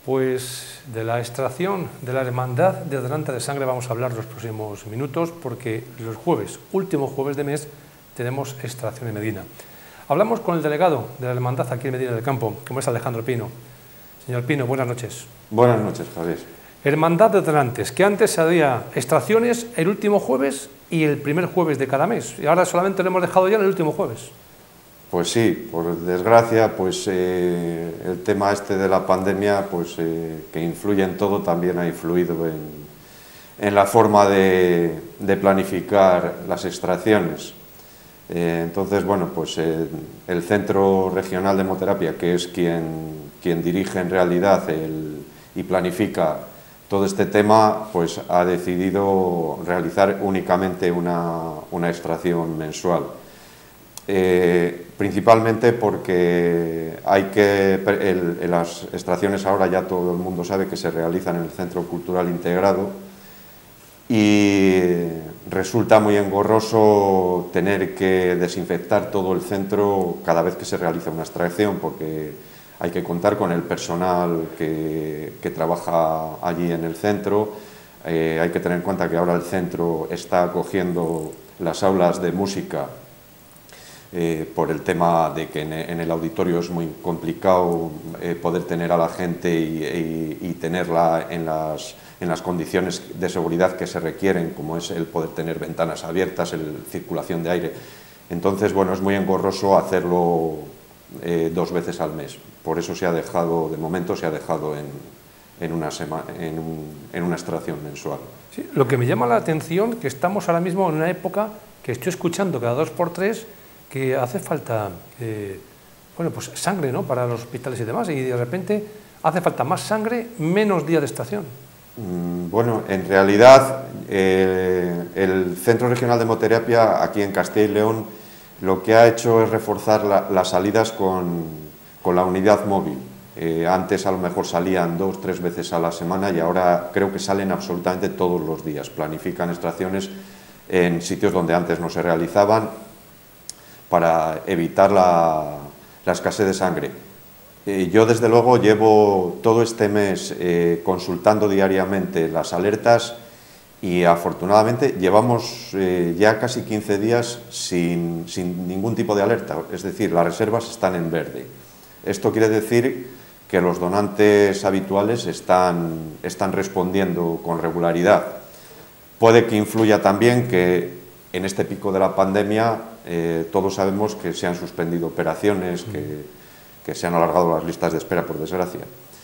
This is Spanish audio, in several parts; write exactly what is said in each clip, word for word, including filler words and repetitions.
Pues de la extracción de la hermandad de donante de sangre vamos a hablar los próximos minutos, porque los jueves, último jueves de mes, tenemos extracción en Medina. Hablamos con el delegado de la hermandad aquí en Medina del Campo, como es Alejandro Pino. Señor Pino, buenas noches. Buenas noches, Javier. Hermandad de donantes, que antes se hacía extracciones el último jueves y el primer jueves de cada mes, y ahora solamente lo hemos dejado ya en el último jueves. Pues sí, por desgracia, pues eh, el tema este de la pandemia, pues eh, que influye en todo, también ha influido en, en la forma de, de planificar las extracciones. Eh, entonces, bueno, pues eh, el Centro Regional de Hemoterapia, que es quien, quien dirige en realidad el, y planifica todo este tema, pues ha decidido realizar únicamente una, una extracción mensual. Eh, principalmente porque hay que, el, en las extracciones ahora ya todo el mundo sabe que se realizan en el Centro Cultural Integrado y resulta muy engorroso tener que desinfectar todo el centro cada vez que se realiza una extracción, porque hay que contar con el personal que, que trabaja allí en el centro. Eh, hay que tener en cuenta que ahora el centro está acogiendo las aulas de música Eh, por el tema de que en, en el auditorio es muy complicado eh, poder tener a la gente y, y, y tenerla en las, en las condiciones de seguridad que se requieren, como es el poder tener ventanas abiertas, el, circulación de aire. Entonces, bueno, es muy engorroso hacerlo eh, dos veces al mes. Por eso se ha dejado, de momento se ha dejado en, en, una, sema, en, un, en una extracción mensual. Sí, lo que me llama la atención que estamos ahora mismo en una época que estoy escuchando cada dos por tres que hace falta eh, bueno, pues sangre, ¿no?, para los hospitales y demás, y de repente hace falta más sangre, menos días de extracción. Mm, bueno, en realidad eh, el Centro Regional de Hemoterapia aquí en Castilla y León lo que ha hecho es reforzar la, las salidas con, con la unidad móvil. Eh, antes a lo mejor salían dos, tres veces a la semana y ahora creo que salen absolutamente todos los días. Planifican extracciones en sitios donde antes no se realizaban, para evitar la, la escasez de sangre. Eh, yo, desde luego, llevo todo este mes eh, consultando diariamente las alertas y, afortunadamente, llevamos eh, ya casi quince días sin, sin ningún tipo de alerta, es decir, las reservas están en verde. Esto quiere decir que los donantes habituales están, están respondiendo con regularidad. Puede que influya también que en este pico de la pandemia eh, todos sabemos que se han suspendido operaciones, que, que se han alargado las listas de espera, por desgracia.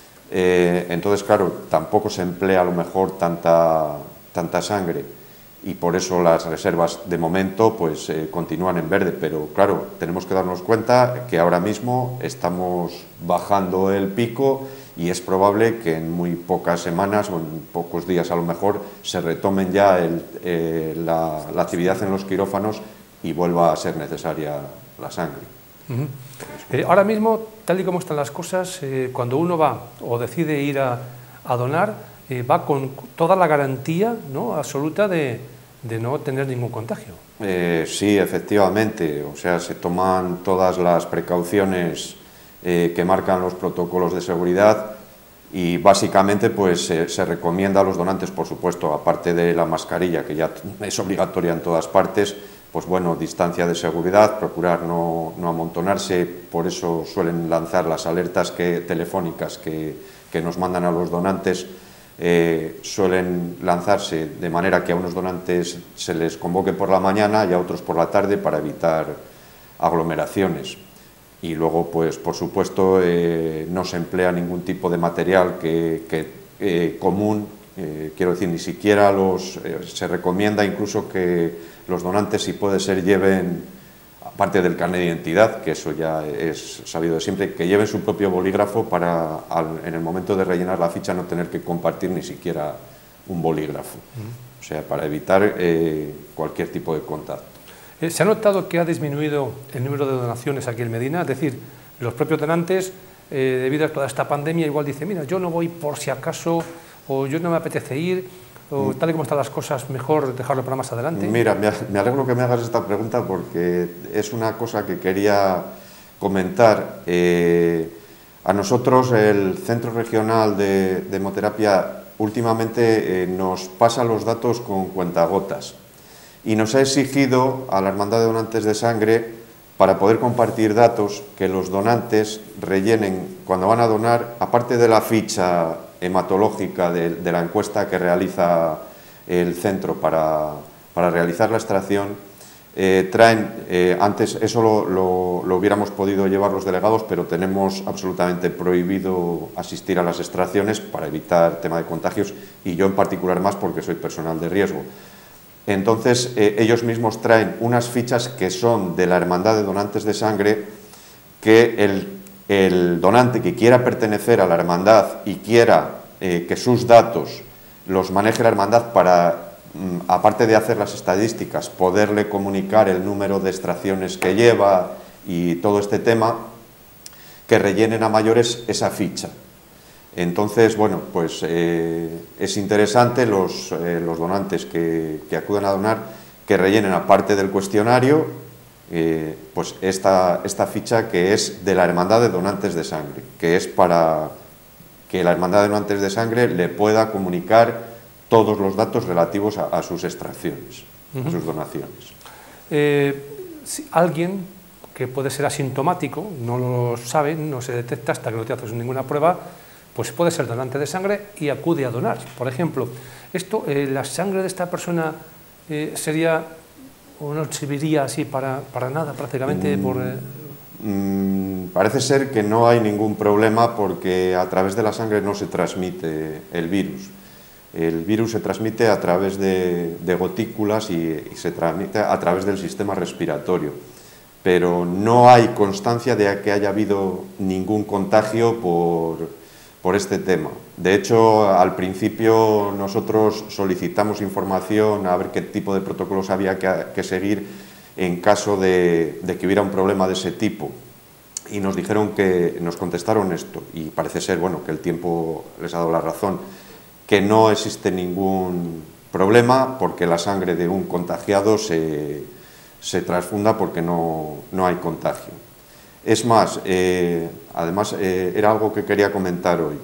Eh, entonces, claro, tampoco se emplea a lo mejor tanta, tanta sangre y por eso las reservas de momento pues, eh, continúan en verde, pero claro, tenemos que darnos cuenta que ahora mismo estamos bajando el pico y es probable que en muy pocas semanas o en pocos días a lo mejor se retomen ya el, eh, la, la actividad en los quirófanos y vuelva a ser necesaria la sangre. Uh-huh. eh, ahora mismo, tal y como están las cosas, eh, cuando uno va o decide ir a, a donar, eh, va con toda la garantía, ¿no?, absoluta de, de no tener ningún contagio. Eh, sí, efectivamente, o sea, se toman todas las precauciones eh, que marcan los protocolos de seguridad y básicamente pues eh, se recomienda a los donantes, por supuesto, aparte de la mascarilla, que ya es obligatoria en todas partes, pues bueno, distancia de seguridad, procurar no, no amontonarse, por eso suelen lanzar las alertas que, telefónicas que, que nos mandan a los donantes, eh, suelen lanzarse de manera que a unos donantes se les convoque por la mañana y a otros por la tarde para evitar aglomeraciones. Y luego, pues por supuesto, eh, no se emplea ningún tipo de material que, que, eh, común, eh, quiero decir, ni siquiera los, eh, se recomienda incluso que los donantes, si puede ser, lleven, aparte del carnet de identidad, que eso ya es sabido de siempre, que lleven su propio bolígrafo para, al, en el momento de rellenar la ficha, no tener que compartir ni siquiera un bolígrafo. Uh-huh. O sea, para evitar eh, cualquier tipo de contacto. Eh, ¿Se ha notado que ha disminuido el número de donaciones aquí en Medina? Es decir, los propios donantes, eh, debido a toda esta pandemia, igual dicen, mira, yo no voy por si acaso, o yo no me apetece ir, o tal y como están las cosas, mejor dejarlo para más adelante. Mira, me alegro que me hagas esta pregunta porque es una cosa que quería comentar. Eh, A nosotros el Centro Regional de, de Hemoterapia últimamente eh, nos pasa los datos con cuentagotas y nos ha exigido a la Hermandad de Donantes de Sangre, para poder compartir datos, que los donantes rellenen cuando van a donar, aparte de la ficha hematológica de, de la encuesta que realiza el centro para, para realizar la extracción. Eh, traen, eh, antes eso lo, lo, lo hubiéramos podido llevar los delegados, pero tenemos absolutamente prohibido asistir a las extracciones para evitar tema de contagios, y yo en particular más porque soy personal de riesgo. Entonces eh, ellos mismos traen unas fichas que son de la Hermandad de Donantes de Sangre, que el, el donante que quiera pertenecer a la hermandad y quiera eh, que sus datos los maneje la hermandad para, aparte de hacer las estadísticas, poderle comunicar el número de extracciones que lleva y todo este tema, que rellenen a mayores esa ficha. Entonces, bueno, pues eh, es interesante los, eh, los donantes que, que acuden a donar, que rellenen, aparte del cuestionario, eh, pues esta, esta ficha que es de la Hermandad de Donantes de Sangre, que es para que la Hermandad de Donantes de Sangre le pueda comunicar todos los datos relativos a, a sus extracciones, uh-huh. a sus donaciones. Eh, si alguien que puede ser asintomático, no lo sabe, no se detecta hasta que no te haces ninguna prueba, pues puede ser donante de sangre y acude a donar. Por ejemplo, esto, eh, la sangre de esta persona eh, sería o no serviría así para, para nada prácticamente. Mm, por, eh... mm, parece ser que no hay ningún problema, porque a través de la sangre no se transmite el virus. El virus se transmite a través de, de gotículas y, y se transmite a través del sistema respiratorio, pero no hay constancia de que haya habido ningún contagio por, por este tema. De hecho, al principio nosotros solicitamos información a ver qué tipo de protocolos había que, que seguir en caso de, de que hubiera un problema de ese tipo, y nos dijeron que, nos contestaron esto, y parece ser, bueno, que el tiempo les ha dado la razón, que no existe ningún problema porque la sangre de un contagiado se, se transfunda porque no, no hay contagio. Es más, eh, además eh, era algo que quería comentar hoy.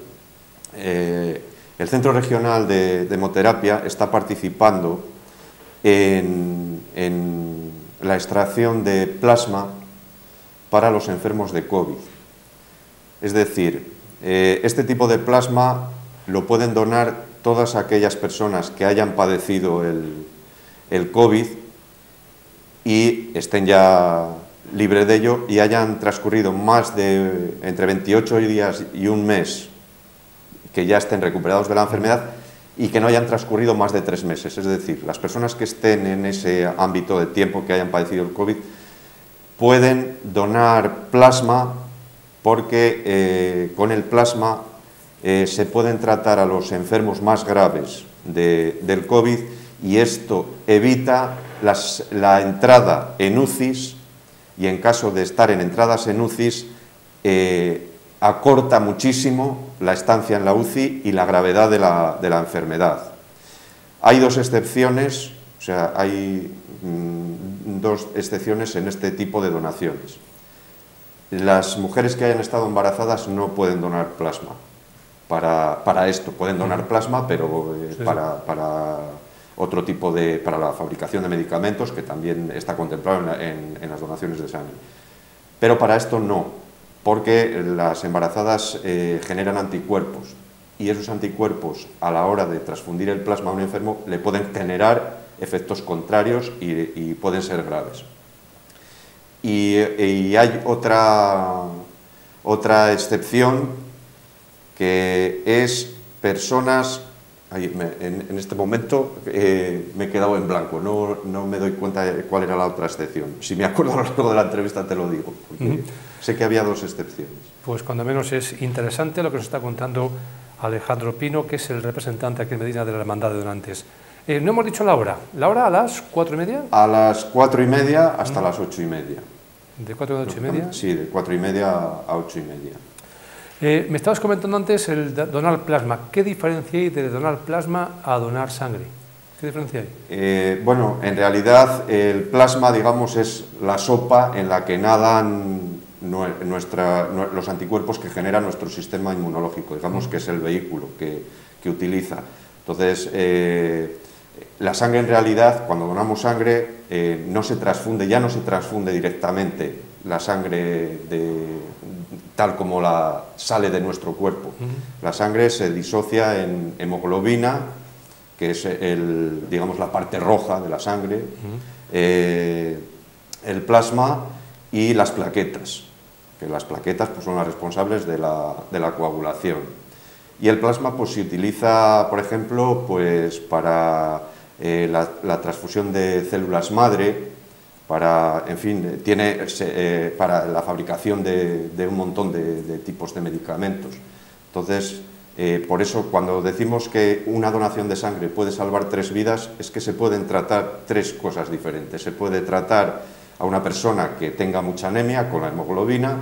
Eh, el Centro Regional de, de Hemoterapia está participando en, en la extracción de plasma para los enfermos de COVID. Es decir, eh, este tipo de plasma lo pueden donar todas aquellas personas que hayan padecido el, el COVID y estén ya libres de ello y hayan transcurrido más de entre veintiocho días y un mes que ya estén recuperados de la enfermedad, y que no hayan transcurrido más de tres meses. Es decir, las personas que estén en ese ámbito de tiempo, que hayan padecido el COVID, pueden donar plasma, porque eh, con el plasma Eh, se pueden tratar a los enfermos más graves de, del COVID, y esto evita las, la entrada en U C Is, y en caso de estar en entradas en U C Is eh, acorta muchísimo la estancia en la U C I y la gravedad de la, de la enfermedad. Hay dos excepciones, o sea, hay mmm, dos excepciones en este tipo de donaciones. Las mujeres que hayan estado embarazadas no pueden donar plasma. Para, para esto, pueden donar plasma, pero eh, sí, para, sí. para otro tipo de, para la fabricación de medicamentos, que también está contemplado en, la, en, en las donaciones de sangre. Pero para esto no, porque las embarazadas eh, generan anticuerpos, y esos anticuerpos, a la hora de transfundir el plasma a un enfermo, le pueden generar efectos contrarios y, y pueden ser graves. Y, y hay otra, otra excepción, que es personas, ay, me, en, en este momento eh, me he quedado en blanco, no, no me doy cuenta de cuál era la otra excepción. Si me acuerdo a lo largo de la entrevista te lo digo, porque uh-huh. sé que había dos excepciones. Pues cuando menos es interesante lo que nos está contando Alejandro Pino, que es el representante aquí en Medina de la Hermandad de Donantes. Eh, no hemos dicho la hora, ¿la hora a las cuatro y media? A las cuatro y media hasta uh-huh. las ocho y media. ¿De cuatro a ocho y media? Sí, de cuatro y media a ocho y media. Eh, me estabas comentando antes el donar plasma. ¿Qué diferencia hay de donar plasma a donar sangre? ¿Qué diferencia hay? Eh, bueno, en realidad el plasma, digamos, es la sopa en la que nadan nuestra, los anticuerpos que genera nuestro sistema inmunológico, digamos que es el vehículo que, que utiliza. Entonces, eh, la sangre en realidad, cuando donamos sangre, eh, no se transfunde, ya no se transfunde directamente la sangre de, tal como la sale de nuestro cuerpo. Uh-huh. La sangre se disocia en hemoglobina, que es el, digamos, la parte roja de la sangre, uh-huh. eh, el plasma y las plaquetas, que las plaquetas pues, son las responsables de la, de la coagulación. Y el plasma pues, se utiliza, por ejemplo, pues, para eh, la, la transfusión de células madre, para, en fin, tiene, eh, para la fabricación de, de un montón de, de tipos de medicamentos. Entonces, eh, por eso, cuando decimos que una donación de sangre puede salvar tres vidas, es que se pueden tratar tres cosas diferentes. Se puede tratar a una persona que tenga mucha anemia con la hemoglobina,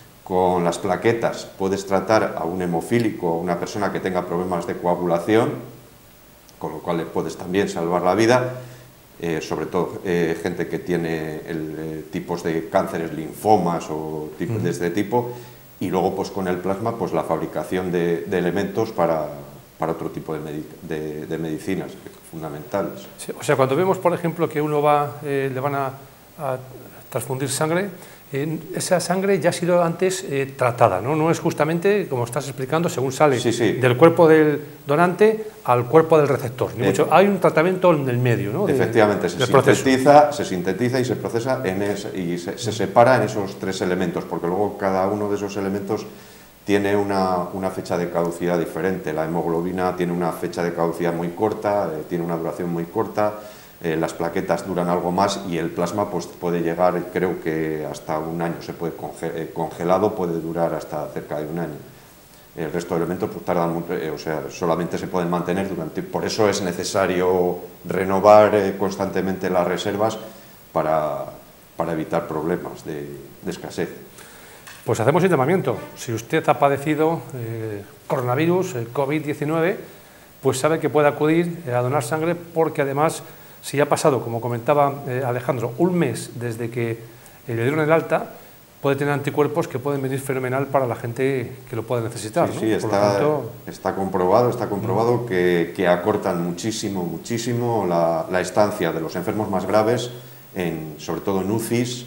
con las plaquetas puedes tratar a un hemofílico, a una persona que tenga problemas de coagulación, con lo cual le puedes también salvar la vida, eh, sobre todo eh, gente que tiene el, eh, tipos de cánceres, linfomas o tipos de este tipo, y luego pues con el plasma pues la fabricación de, de elementos para, para otro tipo de, medi de, de medicinas fundamentales. Sí, o sea, cuando vemos, por ejemplo, que uno va, eh, le van a, a transfundir sangre, eh, esa sangre ya ha sido antes eh, tratada, ¿no? No es justamente, como estás explicando, según sale sí, sí. del cuerpo del donante al cuerpo del receptor. Ni mucho, hay un tratamiento en el medio, ¿no? De, Efectivamente, se sintetiza, se sintetiza y se procesa en ese, y se, se separa en esos tres elementos, porque luego cada uno de esos elementos tiene una, una fecha de caducidad diferente. La hemoglobina tiene una fecha de caducidad muy corta, eh, tiene una duración muy corta. Eh, las plaquetas duran algo más y el plasma pues, puede llegar, creo que hasta un año, se puede conge eh, congelado puede durar hasta cerca de un año. El resto de elementos pues, tardan mucho, eh, o sea, solamente se pueden mantener durante, por eso es necesario renovar eh, constantemente las reservas para, para evitar problemas de, de escasez. Pues hacemos un llamamiento. Si usted ha padecido eh, coronavirus, eh, COVID diecinueve, pues sabe que puede acudir a donar sangre, porque además, si ha pasado, como comentaba eh, Alejandro, un mes desde que eh, le dieron el alta, puede tener anticuerpos que pueden venir fenomenal para la gente que lo pueda necesitar. Sí, ¿no? sí, está, tanto... está comprobado, está comprobado mm. que, que acortan muchísimo, muchísimo la, la estancia de los enfermos más graves, en, sobre todo en U C Is,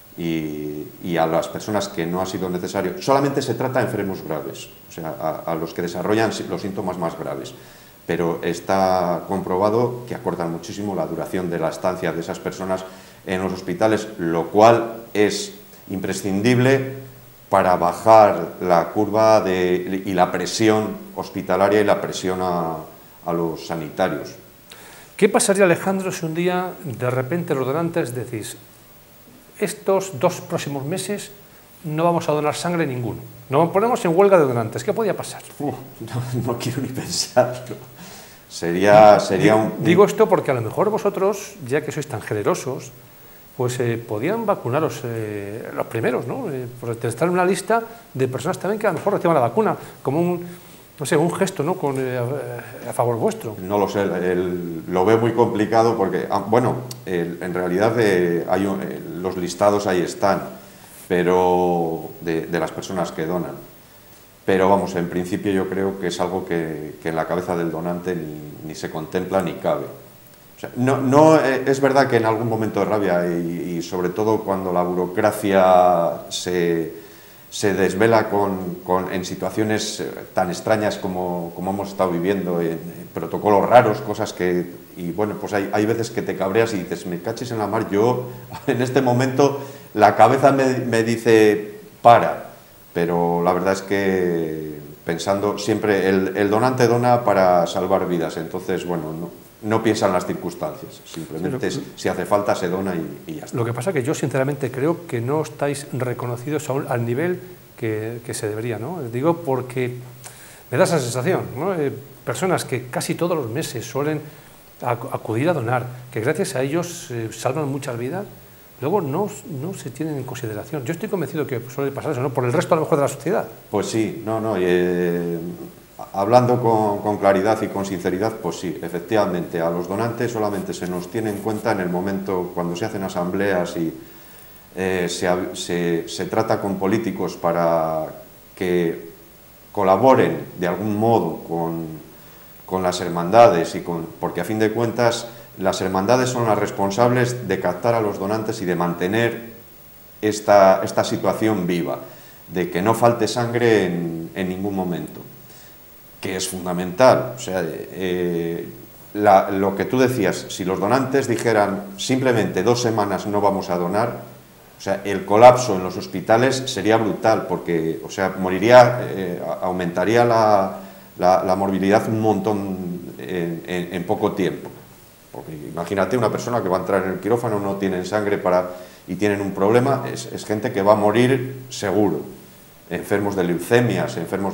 y, y a las personas que no ha sido necesario. Solamente se trata a enfermos graves, o sea, a, a los que desarrollan los síntomas más graves. Pero está comprobado que acortan muchísimo la duración de la estancia de esas personas en los hospitales, lo cual es imprescindible para bajar la curva de, y la presión hospitalaria y la presión a, a los sanitarios. ¿Qué pasaría, Alejandro, si un día de repente los donantes decís, estos dos próximos meses no vamos a donar sangre ninguno, nos ponemos en huelga de donantes? ¿Qué podría pasar? Uf, no, no quiero ni pensarlo. Sería, sería un... Digo esto porque a lo mejor vosotros, ya que sois tan generosos, pues eh, podían vacunaros eh, los primeros, ¿no? Eh, por estar en una lista de personas también que a lo mejor reciban la vacuna, como un, no sé, un gesto, ¿no? Con, eh, a, a favor vuestro. No lo sé, el, lo veo muy complicado porque, ah, bueno, el, en realidad eh, hay un, eh, los listados ahí están, pero de, de las personas que donan. Pero vamos, en principio yo creo que es algo que, que en la cabeza del donante ni, ni se contempla ni cabe. O sea, no, no, es verdad que en algún momento de rabia y, y sobre todo cuando la burocracia se, se desvela con, con, en situaciones tan extrañas como, como hemos estado viviendo, en, en protocolos raros, cosas que... Y bueno, pues hay, hay veces que te cabreas y dices, me caches en la mar, yo en este momento la cabeza me, me dice, para. Pero la verdad es que pensando siempre, el, el donante dona para salvar vidas, entonces, bueno, no, no piensa en las circunstancias, simplemente sí, lo, si hace falta se dona y, y ya está. Lo que pasa es que yo sinceramente creo que no estáis reconocidos aún al nivel que, que se debería, ¿no? Digo porque me da esa sensación, ¿no? Eh, personas que casi todos los meses suelen acudir a donar, que gracias a ellos eh, salvan muchas vidas, luego no, no se tienen en consideración. Yo estoy convencido que suele pasar eso, ¿no? Por el resto a lo mejor de la sociedad. Pues sí, no, no, eh, hablando con, con claridad y con sinceridad, pues sí, efectivamente, a los donantes solamente se nos tiene en cuenta en el momento cuando se hacen asambleas y eh, se, se, se trata con políticos para que colaboren de algún modo con, con las hermandades, y con, porque a fin de cuentas las hermandades son las responsables de captar a los donantes y de mantener esta, esta situación viva, de que no falte sangre en, en ningún momento, que es fundamental. O sea, eh, la, lo que tú decías, si los donantes dijeran simplemente dos semanas no vamos a donar, o sea, el colapso en los hospitales sería brutal, porque, o sea, moriría, eh, aumentaría la, la, la morbilidad un montón en, en, en poco tiempo. Porque imagínate una persona que va a entrar en el quirófano, no tienen sangre para, y tienen un problema, es, es gente que va a morir seguro. Enfermos de leucemias, enfermos...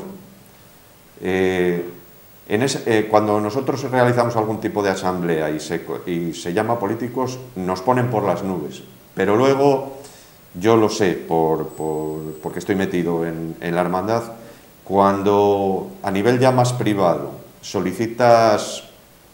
Eh, en ese, eh, cuando nosotros realizamos algún tipo de asamblea y se, y se llama políticos, nos ponen por las nubes. Pero luego, yo lo sé, por, por, porque estoy metido en, en la hermandad, cuando a nivel ya más privado solicitas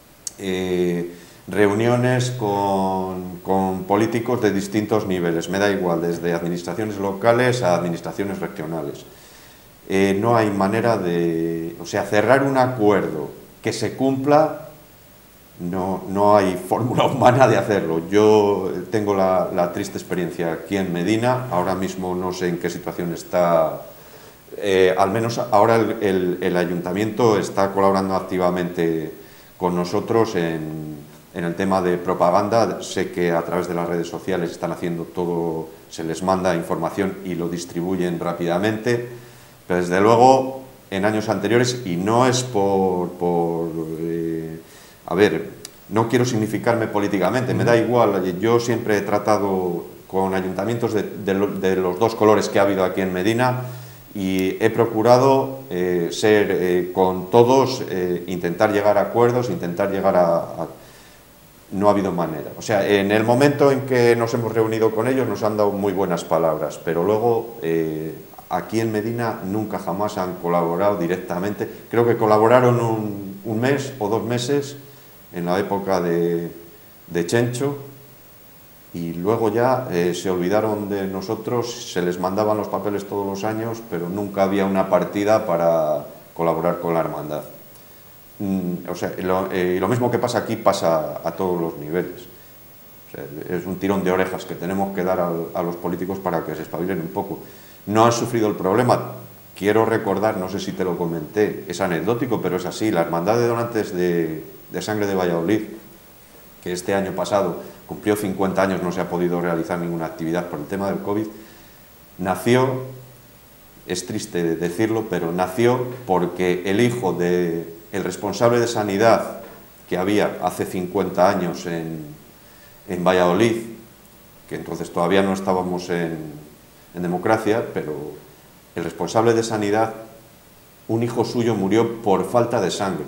eh, reuniones con, con políticos de distintos niveles, me da igual, desde administraciones locales a administraciones regionales, eh, no hay manera de, o sea, cerrar un acuerdo que se cumpla. No, no hay fórmula humana de hacerlo. Yo tengo la, la triste experiencia aquí en Medina, ahora mismo no sé en qué situación está, eh, al menos ahora el, el, el ayuntamiento está colaborando activamente con nosotros en, en el tema de propaganda. Sé que a través de las redes sociales están haciendo todo, se les manda información y lo distribuyen rápidamente, pero desde luego en años anteriores, y no es por... por eh, A ver, no quiero significarme políticamente, me da igual, yo siempre he tratado con ayuntamientos de, de, de los dos colores que ha habido aquí en Medina, y he procurado eh, ser eh, con todos, eh, intentar llegar a acuerdos, intentar llegar a, a... No ha habido manera. O sea, en el momento en que nos hemos reunido con ellos nos han dado muy buenas palabras, pero luego eh, aquí en Medina nunca jamás han colaborado directamente. Creo que colaboraron un, un mes o dos meses en la época de, de Chencho, y luego ya eh, se olvidaron de nosotros, se les mandaban los papeles todos los años, pero nunca había una partida para colaborar con la hermandad. Mm, o sea, lo, eh, lo mismo que pasa aquí pasa a todos los niveles. O sea, es un tirón de orejas que tenemos que dar a, a los políticos para que se espabilen un poco. No han sufrido el problema. Quiero recordar, no sé si te lo comenté, es anecdótico, pero es así, la Hermandad de Donantes de, de Sangre de Valladolid, que este año pasado cumplió cincuenta años, no se ha podido realizar ninguna actividad por el tema del COVID, nació, es triste decirlo, pero nació porque el hijo del responsable de sanidad que había hace cincuenta años en, en Valladolid, que entonces todavía no estábamos en, en democracia, pero el responsable de sanidad, un hijo suyo murió por falta de sangre.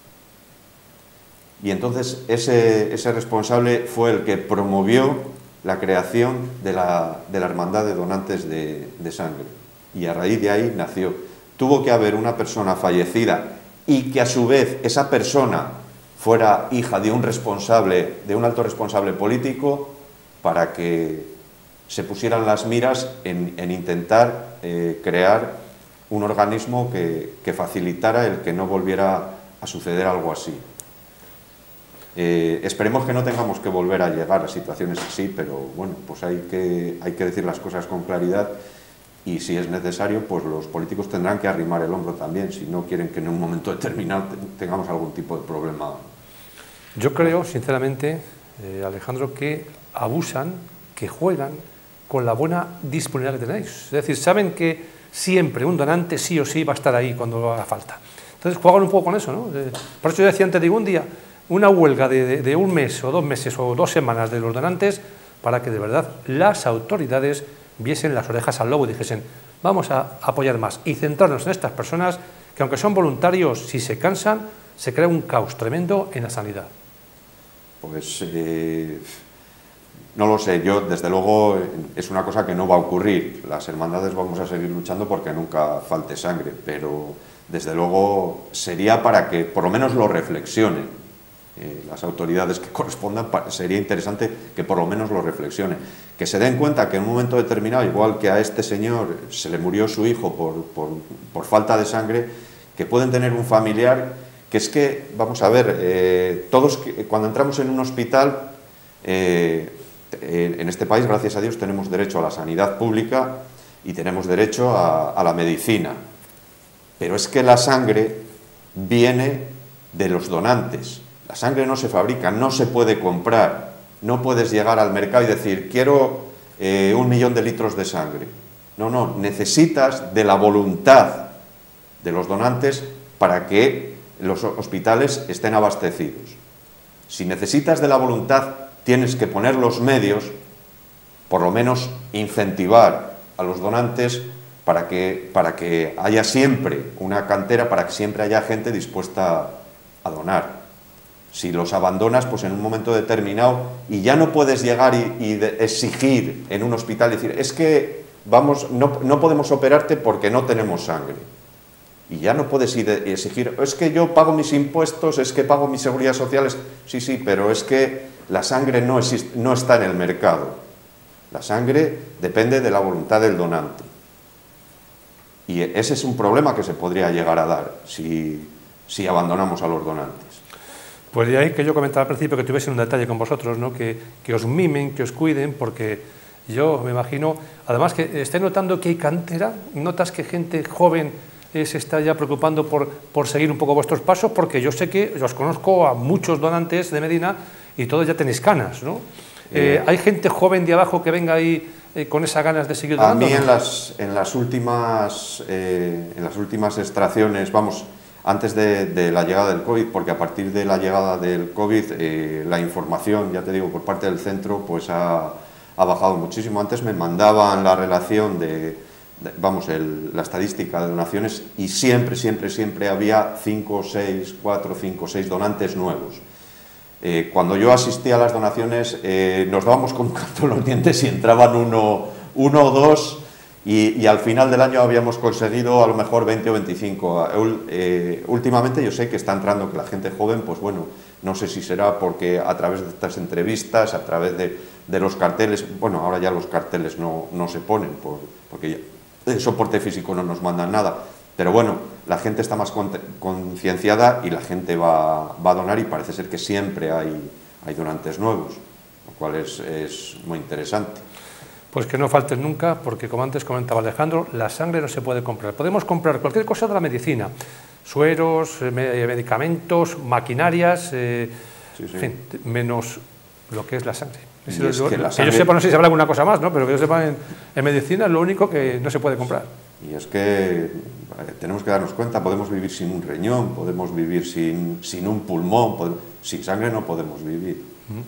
Y entonces ese, ese responsable fue el que promovió la creación de la, de la Hermandad de Donantes de, de Sangre. Y a raíz de ahí nació. Tuvo que haber una persona fallecida y que a su vez esa persona fuera hija de un responsable, de un alto responsable político, para que se pusieran las miras en, en intentar eh, crear un organismo que, que facilitara el que no volviera a suceder algo así. Eh, esperemos que no tengamos que volver a llegar a situaciones así, pero bueno, pues hay que, hay que decir las cosas con claridad, y si es necesario, pues los políticos tendrán que arrimar el hombro también, si no quieren que en un momento determinado tengamos algún tipo de problema. Yo creo, sinceramente, eh, Alejandro, que abusan, que juegan con la buena disponibilidad que tenéis. Es decir, saben que siempre un donante sí o sí va a estar ahí cuando haga falta. Entonces juegan un poco con eso, ¿no? Por eso yo decía antes, digo, un día, una huelga de, de, de un mes o dos meses o dos semanas de los donantes, para que de verdad las autoridades viesen las orejas al lobo y dijesen, vamos a apoyar más y centrarnos en estas personas que, aunque son voluntarios, si se cansan, se crea un caos tremendo en la sanidad. Pues eh, no lo sé, yo desde luego es una cosa que no va a ocurrir. Las hermandades vamos a seguir luchando porque nunca falte sangre, pero desde luego sería para que por lo menos lo reflexionen. eh, las autoridades que correspondan, sería interesante que por lo menos lo reflexionen. Que se den cuenta que en un momento determinado, igual que a este señor se le murió su hijo por, por, por falta de sangre, que pueden tener un familiar, que es que, vamos a ver, eh, todos cuando entramos en un hospital, eh, en este país, gracias a Dios, tenemos derecho a la sanidad pública y tenemos derecho a, a la medicina. Pero es que la sangre viene de los donantes. La sangre no se fabrica, no se puede comprar. No puedes llegar al mercado y decir, quiero eh, un millón de litros de sangre. No, no, necesitas de la voluntad de los donantes para que los hospitales estén abastecidos. Si necesitas de la voluntad, tienes que poner los medios, por lo menos incentivar a los donantes para que, para que haya siempre una cantera, para que siempre haya gente dispuesta a donar. Si los abandonas, pues en un momento determinado, y ya no puedes llegar y, y de, exigir en un hospital, decir, es que vamos, no, no podemos operarte porque no tenemos sangre. Y ya no puedes ir y exigir, es que yo pago mis impuestos, es que pago mis seguridades sociales. Sí, sí, pero es que la sangre no, existe, no está en el mercado. La sangre depende de la voluntad del donante. Y ese es un problema que se podría llegar a dar si, si abandonamos a los donantes. Pues de ahí que yo comentaba al principio que tuviese un detalle con vosotros, ¿no? que, que os mimen, que os cuiden, porque yo me imagino, además que esté notando que hay cantera, notas que gente joven eh, se está ya preocupando por, por seguir un poco vuestros pasos, porque yo sé que os conozco a muchos donantes de Medina y todos ya tenéis canas, ¿no? Eh, ¿Hay gente joven de abajo que venga ahí eh, con esas ganas de seguir donando? A mí en las, en las, últimas, eh, en las últimas extracciones, vamos, antes de, de la llegada del COVID, porque a partir de la llegada del COVID eh, la información, ya te digo, por parte del centro pues ha, ha bajado muchísimo. Antes me mandaban la relación de, de vamos, el, la estadística de donaciones y siempre, siempre, siempre había cinco, seis, cuatro, cinco, seis donantes nuevos. Eh, cuando yo asistía a las donaciones eh, nos dábamos con un canto en los dientes y entraban uno, uno o dos y, y al final del año habíamos conseguido a lo mejor veinte o veinticinco. Eh, últimamente yo sé que está entrando, que la gente joven, pues bueno, no sé si será porque a través de estas entrevistas, a través de, de los carteles, bueno, ahora ya los carteles no, no se ponen por, porque ya, el soporte físico no nos mandan nada. Pero bueno, la gente está más concienciada y la gente va, va a donar y parece ser que siempre hay, hay donantes nuevos, lo cual es, es muy interesante. Pues que no falten nunca, porque como antes comentaba Alejandro, la sangre no se puede comprar. Podemos comprar cualquier cosa de la medicina, sueros, medicamentos, maquinarias, eh, sí, sí. En fin, menos lo que es la sangre. Es lo, es que, la sangre... que yo sepa, no sé si habrá alguna cosa más, ¿no? Pero que yo sepa, en, en medicina es lo único que no se puede comprar. Y es que tenemos que darnos cuenta, podemos vivir sin un riñón, podemos vivir sin, sin un pulmón, podemos, sin sangre no podemos vivir.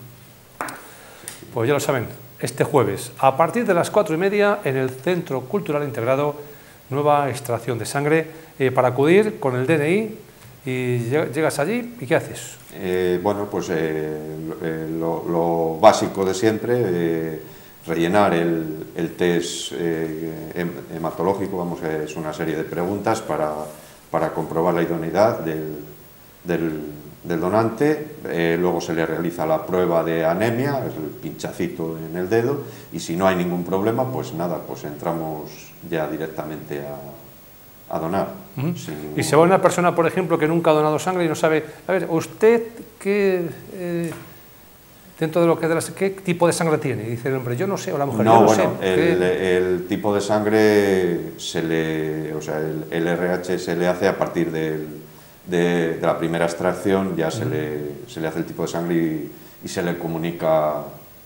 Pues ya lo saben, este jueves, a partir de las cuatro y media, en el Centro Cultural Integrado, nueva extracción de sangre, eh, para acudir con el D N I, y llegas allí, ¿y qué haces? Eh, bueno, pues eh, eh, lo, lo básico de siempre, eh, rellenar el, el test eh, hematológico, vamos, es una serie de preguntas para, para comprobar la idoneidad del, del, del donante, eh, luego se le realiza la prueba de anemia, es el pinchacito en el dedo, y si no hay ningún problema, pues nada, pues entramos ya directamente a, a donar. Uh-huh. Ningún... Y se va una persona, por ejemplo, que nunca ha donado sangre y no sabe, a ver, ¿usted qué... Eh... dentro de lo que de las, ¿qué tipo de sangre tiene? Y dice el hombre, yo no sé, o la mujer, no, yo no bueno, sé. El, el tipo de sangre, se le, o sea, el, el R H se le hace a partir del, de, de la primera extracción, ya se, uh-huh. le, se le hace el tipo de sangre y, y se le comunica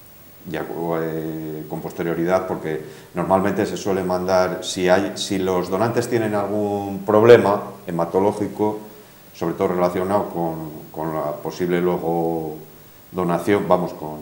ya eh, con posterioridad, porque normalmente se suele mandar, si, hay, si los donantes tienen algún problema hematológico, sobre todo relacionado con, con la posible luego donación, vamos, con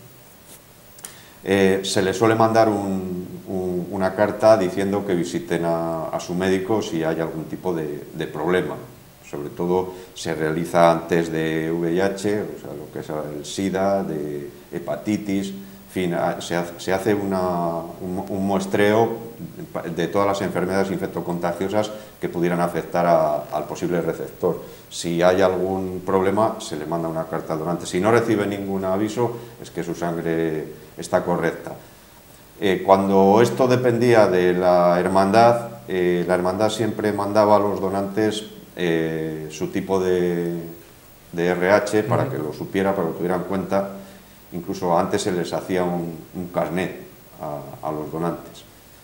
eh, se les suele mandar un, un, una carta diciendo que visiten a, a su médico si hay algún tipo de, de problema. Sobre todo se realiza test de V I H, o sea, lo que es el SIDA, de hepatitis, en fin, se hace, se hace una, un, un muestreo de todas las enfermedades infectocontagiosas que pudieran afectar a, al posible receptor. Si hay algún problema, se le manda una carta al donante. Si no recibe ningún aviso, es que su sangre está correcta. Eh, cuando esto dependía de la hermandad, eh, la hermandad siempre mandaba a los donantes eh, su tipo de, de R H para uh-huh. que lo supiera, para que lo tuvieran en cuenta. Incluso antes se les hacía un, un carnet a, a los donantes.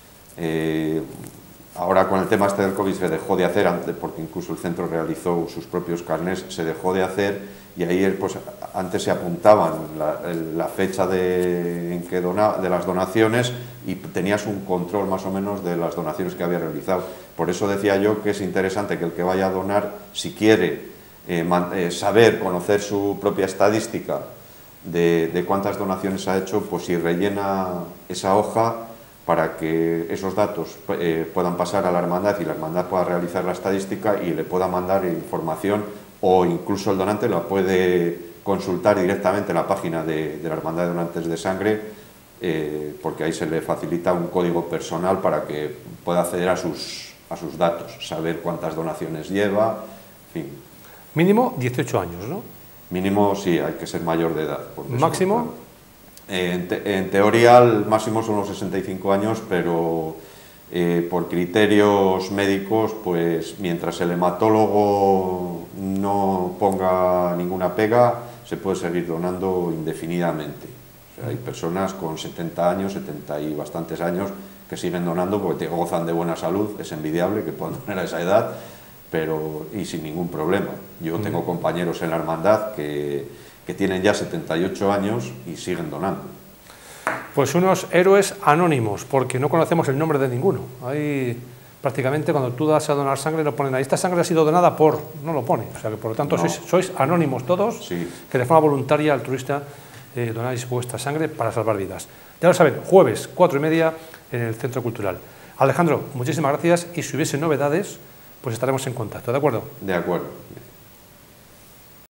Eh, ahora con el tema este del COVID se dejó de hacer, antes, porque incluso el centro realizó sus propios carnets, se dejó de hacer y ahí pues, antes se apuntaban la, la fecha de, en que dona, de las donaciones y tenías un control más o menos de las donaciones que había realizado. Por eso decía yo que es interesante que el que vaya a donar, si quiere eh, man, eh, saber, conocer su propia estadística De, de cuántas donaciones ha hecho, pues si rellena esa hoja para que esos datos eh, puedan pasar a la hermandad y la hermandad pueda realizar la estadística y le pueda mandar información, o incluso el donante la puede consultar directamente en la página de, de la Hermandad de Donantes de Sangre, eh, porque ahí se le facilita un código personal para que pueda acceder a sus, a sus datos, saber cuántas donaciones lleva, en fin. Mínimo dieciocho años, ¿no? Mínimo, sí, hay que ser mayor de edad. Por ¿Máximo? En, te, en teoría el máximo son los sesenta y cinco años, pero eh, por criterios médicos, pues mientras el hematólogo no ponga ninguna pega, se puede seguir donando indefinidamente. O sea, hay personas con setenta años, setenta y bastantes años, que siguen donando porque gozan de buena salud, es envidiable que puedan donar a esa edad, pero y sin ningún problema. Yo mm. tengo compañeros en la hermandad que, que tienen ya setenta y ocho años y siguen donando. Pues unos héroes anónimos, porque no conocemos el nombre de ninguno. Ahí prácticamente cuando tú das a donar sangre lo ponen ahí, esta sangre ha sido donada por, no lo pone, o sea que por lo tanto no. sois, sois anónimos todos, sí. que de forma voluntaria, altruista, eh, donáis vuestra sangre para salvar vidas. Ya lo saben, jueves, cuatro y media, en el Centro Cultural. Alejandro, muchísimas gracias y si hubiese novedades, pues estaremos en contacto, ¿de acuerdo? De acuerdo.